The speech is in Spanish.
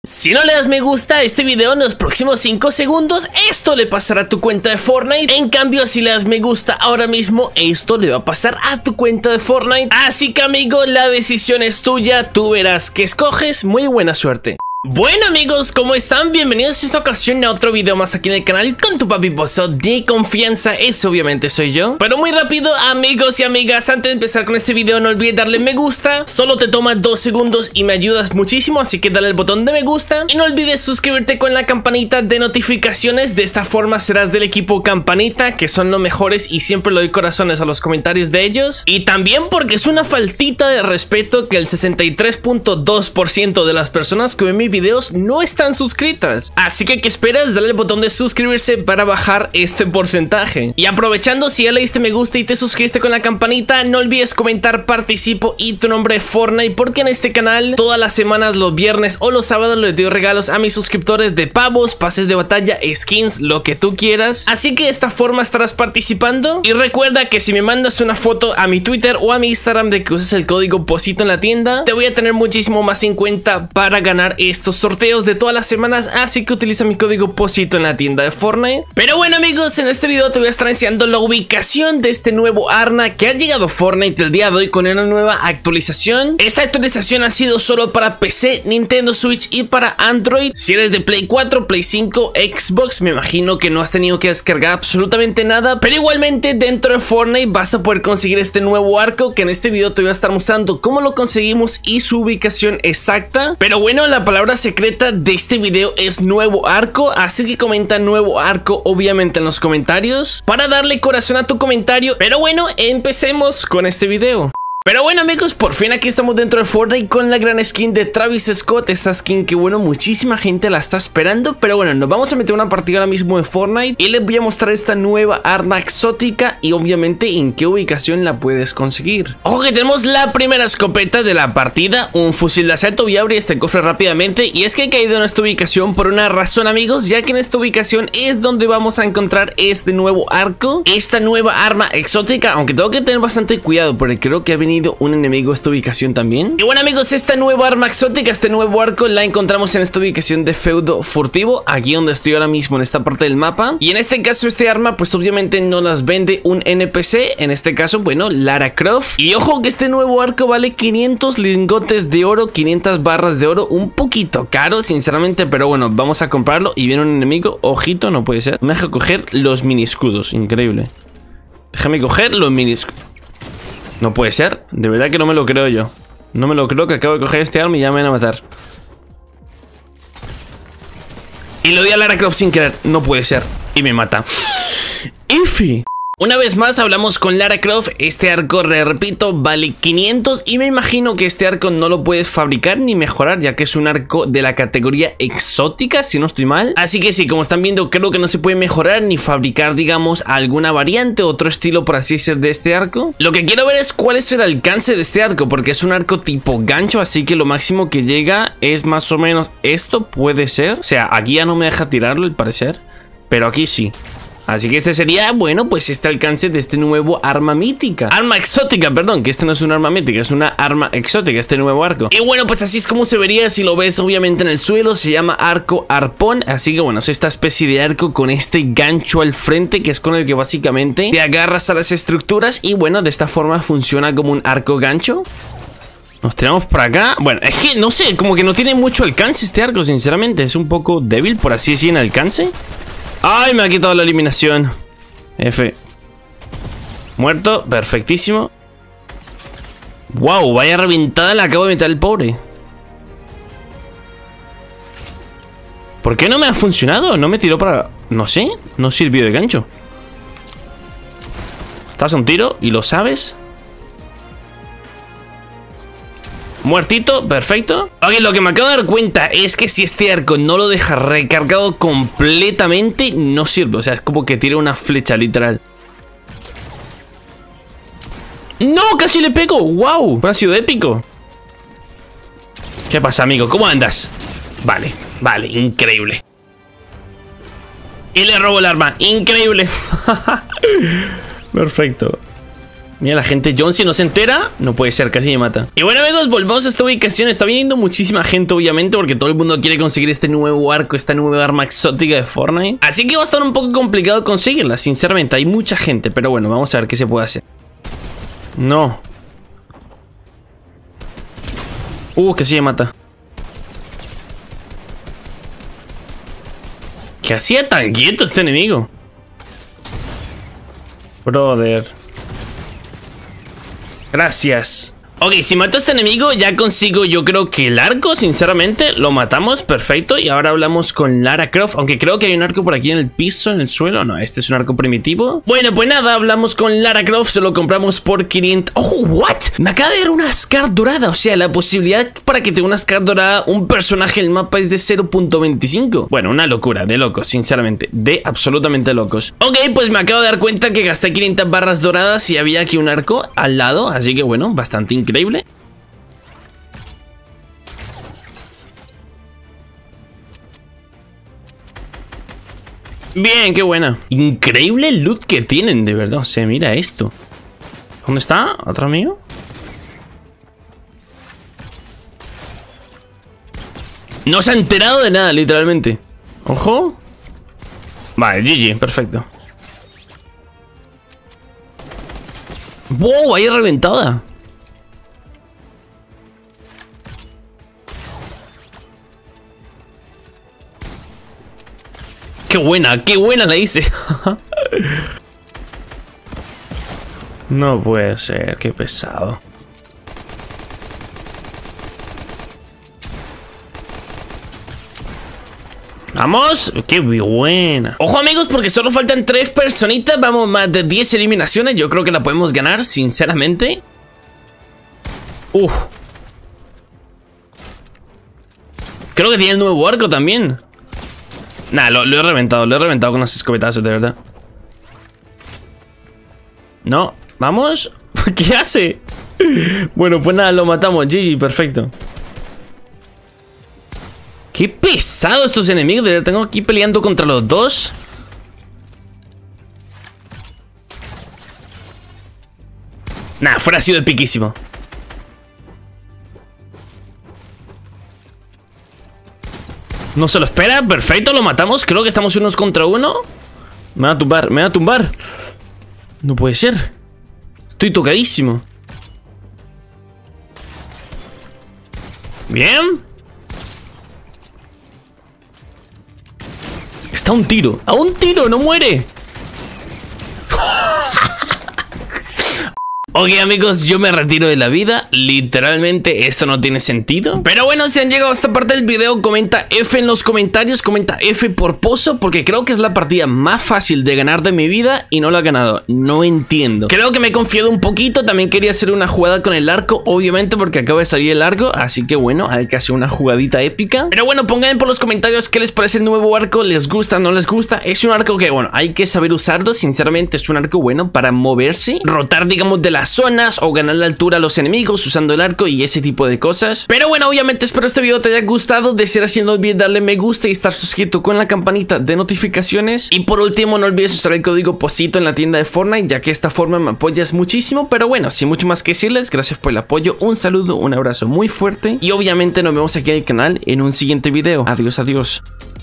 Si no le das me gusta a este video en los próximos 5 segundos, esto le pasará a tu cuenta de Fortnite. En cambio, si le das me gusta ahora mismo, esto le va a pasar a tu cuenta de Fortnite. Así que, amigo, la decisión es tuya. Tú verás qué escoges. Muy buena suerte. Bueno, amigos, ¿cómo están? Bienvenidos a esta ocasión a otro video más aquí en el canal con tu papi Pozo de confianza. Ese obviamente soy yo. Pero muy rápido, amigos y amigas, antes de empezar con este video no olvides darle me gusta. Solo te toma 2 segundos y me ayudas muchísimo, así que dale el botón de me gusta. Y no olvides suscribirte con la campanita de notificaciones. De esta forma serás del equipo Campanita, que son los mejores y siempre le doy corazones a los comentarios de ellos. Y también porque es una faltita de respeto que el 63.2% de las personas que ven mi videos no están suscritas. Así que ¿qué esperas? Dale el botón de suscribirse para bajar este porcentaje. Y aprovechando, si ya le diste me gusta y te suscribiste con la campanita, no olvides comentar participo y tu nombre de Fortnite, porque en este canal todas las semanas, los viernes o los sábados, les doy regalos a mis suscriptores de pavos, pases de batalla, skins, lo que tú quieras. Así que de esta forma estarás participando. Y recuerda que si me mandas una foto a mi Twitter o a mi Instagram de que uses el código POZITO en la tienda, te voy a tener muchísimo más en cuenta para ganar estos sorteos de todas las semanas. Así que utiliza mi código POZITO en la tienda de Fortnite. Pero bueno, amigos, en este video te voy a estar enseñando la ubicación de este nuevo arma que ha llegado a Fortnite el día de hoy con una nueva actualización. Esta actualización ha sido solo para PC, Nintendo Switch y para Android. Si eres de Play 4, Play 5, Xbox, me imagino que no has tenido que descargar absolutamente nada, pero igualmente dentro de Fortnite vas a poder conseguir este nuevo arco, que en este video te voy a estar mostrando cómo lo conseguimos y su ubicación exacta. Pero bueno, la palabra secreta de este video es nuevo arco, así que comenta nuevo arco obviamente en los comentarios para darle corazón a tu comentario. Pero bueno, empecemos con este video. Pero bueno, amigos, por fin aquí estamos dentro de Fortnite con la gran skin de Travis Scott. Esta skin que, bueno, muchísima gente la está esperando. Pero bueno, nos vamos a meter una partida ahora mismo de Fortnite y les voy a mostrar esta nueva arma exótica y obviamente en qué ubicación la puedes conseguir. Ojo que tenemos la primera escopeta de la partida, un fusil de asalto. Voy a abrir este cofre rápidamente, y es que he caído en esta ubicación por una razón, amigos, ya que en esta ubicación es donde vamos a encontrar este nuevo arco, esta nueva arma exótica, aunque tengo que tener bastante cuidado porque creo que ha venido un enemigo a esta ubicación también. Y bueno, amigos, esta nueva arma exótica, este nuevo arco, la encontramos en esta ubicación de feudo furtivo, aquí donde estoy ahora mismo en esta parte del mapa. Y en este caso este arma pues obviamente no las vende un NPC, en este caso, bueno, Lara Croft. Y ojo que este nuevo arco vale 500 lingotes de oro, 500 barras de oro, un poquito caro sinceramente, pero bueno, vamos a comprarlo. Y viene un enemigo, ojito, no puede ser. Me deja coger los mini escudos, increíble. Déjame coger los mini escudos. No puede ser, de verdad que no me lo creo yo. No me lo creo que acabo de coger este arma y ya me van a matar. Y lo di a Lara Croft sin querer, no puede ser. Y me mata. Ifi. Una vez más hablamos con Lara Croft. Este arco, repito, vale 500 y me imagino que este arco no lo puedes fabricar ni mejorar, ya que es un arco de la categoría exótica, si no estoy mal. Así que sí, como están viendo, creo que no se puede mejorar ni fabricar, digamos, alguna variante, otro estilo, por así decir, de este arco. Lo que quiero ver es cuál es el alcance de este arco, porque es un arco tipo gancho, así que lo máximo que llega es más o menos esto, puede ser. O sea, aquí ya no me deja tirarlo, al parecer, pero aquí sí. Así que este sería, bueno, pues este alcance de este nuevo arma mítica. Arma exótica, perdón, que este no es un arma mítica, es una arma exótica, este nuevo arco. Y bueno, pues así es como se vería si lo ves obviamente en el suelo. Se llama arco arpón. Así que bueno, es esta especie de arco con este gancho al frente, que es con el que básicamente te agarras a las estructuras. Y bueno, de esta forma funciona como un arco gancho. Nos tiramos por acá. Bueno, es que no sé, como que no tiene mucho alcance este arco, sinceramente. Es un poco débil, por así decir, en alcance. ¡Ay! Me ha quitado la eliminación. F. Muerto, perfectísimo. ¡Wow! Vaya reventada le acabo de meter al pobre. ¿Por qué no me ha funcionado? No me tiró para... No sé, no sirvió de gancho. Estás a un tiro y lo sabes. Muertito, perfecto. Ok, lo que me acabo de dar cuenta es que si este arco no lo deja recargado completamente, no sirve. O sea, es como que tira una flecha, literal. ¡No! ¡Casi le pego! ¡Wow! Ha sido épico. ¿Qué pasa, amigo? ¿Cómo andas? Vale, vale, increíble. Y le robo el arma, increíble. Perfecto. Mira, la gente John, si no se entera, no puede ser, casi me mata. Y bueno, amigos, volvemos a esta ubicación. Está viniendo muchísima gente, obviamente, porque todo el mundo quiere conseguir este nuevo arco, esta nueva arma exótica de Fortnite. Así que va a estar un poco complicado conseguirla, sinceramente. Hay mucha gente, pero bueno, vamos a ver qué se puede hacer. No. Casi me mata. ¿Qué hacía tan quieto este enemigo? Brother. Gracias. Ok, si mato a este enemigo ya consigo, yo creo que el arco, sinceramente. Lo matamos, perfecto. Y ahora hablamos con Lara Croft, aunque creo que hay un arco por aquí en el piso, en el suelo. No, este es un arco primitivo. Bueno, pues nada, hablamos con Lara Croft. Se lo compramos por 500. ¡Oh, what! Me acaba de dar una Scar dorada. O sea, la posibilidad para que tenga una Scar dorada un personaje en el mapa es de 0.25. Bueno, una locura, de locos, sinceramente. De absolutamente locos. Ok, pues me acabo de dar cuenta que gasté 500 barras doradas y había aquí un arco al lado. Así que bueno, bastante increíble. Bien, qué buena. Increíble el loot que tienen, de verdad. O sea, mira esto. ¿Dónde está? ¿Otro mío? No se ha enterado de nada, literalmente. Ojo. Vale, GG, perfecto. ¡Wow! Ahí reventada. Qué buena la hice. No puede ser, qué pesado. Vamos, qué buena. Ojo, amigos, porque solo faltan 3 personitas. Vamos, más de 10 eliminaciones. Yo creo que la podemos ganar, sinceramente. Creo que tiene el nuevo arco también. Nah, lo he reventado con los escopetazos, de verdad. No, vamos. ¿Qué hace? Bueno, pues nada, lo matamos. GG, perfecto. Qué pesado estos enemigos. De verdad, tengo aquí peleando contra los dos. Nah, fuera ha sido epiquísimo. No se lo espera, perfecto, lo matamos. Creo que estamos unos contra uno. Me va a tumbar, me va a tumbar. No puede ser. Estoy tocadísimo. Bien. Está a un tiro. A un tiro, no muere. Ok, amigos, yo me retiro de la vida. Literalmente esto no tiene sentido. Pero bueno, si han llegado a esta parte del video, comenta F en los comentarios. Comenta F por Pozo, porque creo que es la partida más fácil de ganar de mi vida y no la he ganado. No entiendo. Creo que me he confiado un poquito. También quería hacer una jugada con el arco, obviamente, porque acaba de salir el arco. Así que bueno, hay que hacer una jugadita épica. Pero bueno, pongan por los comentarios qué les parece el nuevo arco. ¿Les gusta, no les gusta? Es un arco que, bueno, hay que saber usarlo. Sinceramente, es un arco bueno para moverse, rotar, digamos, de las zonas o ganar la altura a los enemigos usando el arco y ese tipo de cosas. Pero bueno, obviamente espero este video te haya gustado. De ser así, no olvides darle me gusta y estar suscrito con la campanita de notificaciones. Y por último, no olvides usar el código POZITO en la tienda de Fortnite, ya que de esta forma me apoyas muchísimo. Pero bueno, sin mucho más que decirles, gracias por el apoyo, un saludo, un abrazo muy fuerte y obviamente nos vemos aquí en el canal en un siguiente video. Adiós, adiós.